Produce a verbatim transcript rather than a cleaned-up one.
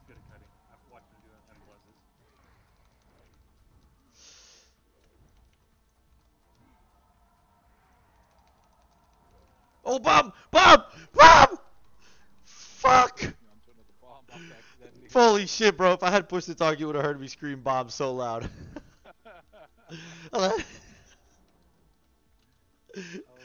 good at cutting. I've watched him do it at Buzzes. Oh, bomb! Bomb! Bomb! Fuck! You know, onto another bomb off accidentally. Holy shit, bro. If I had pushed the target, you would have heard me scream bomb so loud. I